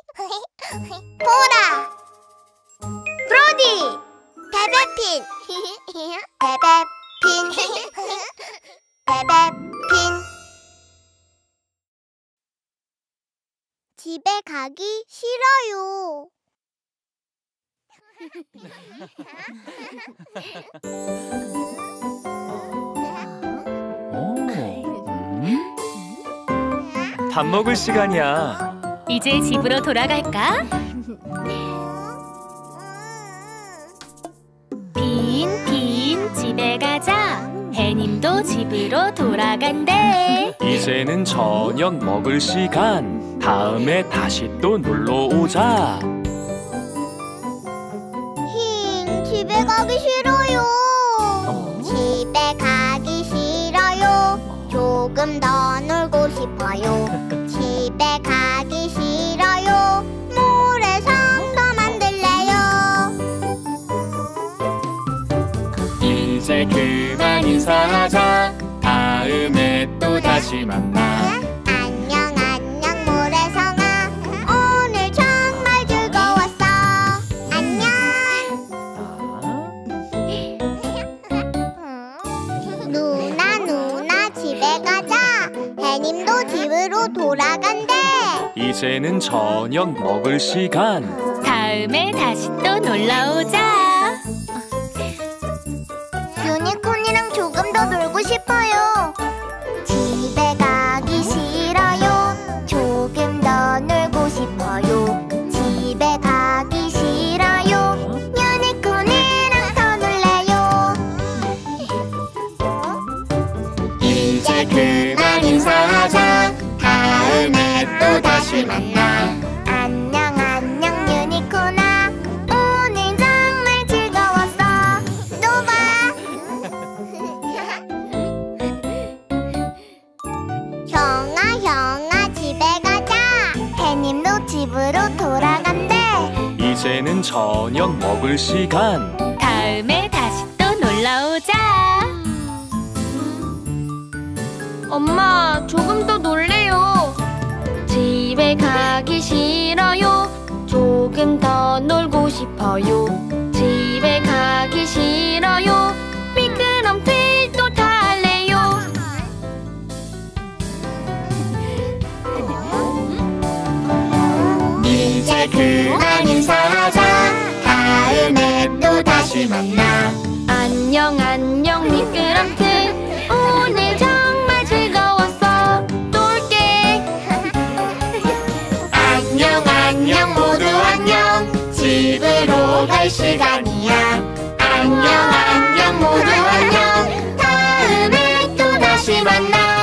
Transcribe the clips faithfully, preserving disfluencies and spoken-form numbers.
보라! 브로디! 베베핀! 베베핀! 베베핀! 집에 가기 싫어요. 밥 먹을 시간이야. 이제 집으로 돌아갈까? 빈, 빈, 집에 가자. 해님도 집으로 돌아간대. 이제는 저녁 먹을 시간. 다음에 다시 또 놀러 오자. 흰, 집에 가기 싫어요. 집에 가기 싫어요. 조금 더 놀고 싶어요. 집에 가기 싫어요. 모래성 더 만들래요. 이제 그만 인사하자. 다음에 또 다시 만나. 안녕 안녕 모래성아. 오늘 정말 즐거웠어. 안녕. 누나 누나 집에 가자. 해님도 집으로 돌아간대. 이제는 저녁 먹을 시간. 다음에 다시 또 놀러 오자. 유니콘이랑 조금 더 놀고 싶어요. 집에 가기 싫어요. 조금 더 놀고 싶어요. 집에 가기 싫어요. 유니콘이랑 더 놀래요. 이제 그만 인사하자. 다음에 또 다시 만나. 안녕 안녕 유니콘아. 오늘 정말 즐거웠어. 또 봐. 형아 형아 집에 가자. 해님도 집으로 돌아간대. 이제는 저녁 먹을 시간. 다음에 다시 또 놀러 오자. 엄마, 조금 더 놀래요. 집에 가기 싫어요. 조금 더 놀고 싶어요. 집에 가기 싫어요. 미끄럼틀도 탈래요. 이제 그만 인사하자. 다음에 또 다시 만나. 안녕 안녕 미끄럼틀. 오늘 정말 즐거웠어. 놀게. 안녕 안녕 모두 안녕. 집으로 갈 시간이야. 안녕 안녕 모두 안녕. 다음에 또 다시 만나.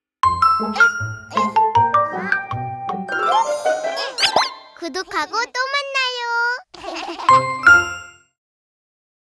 구독하고 또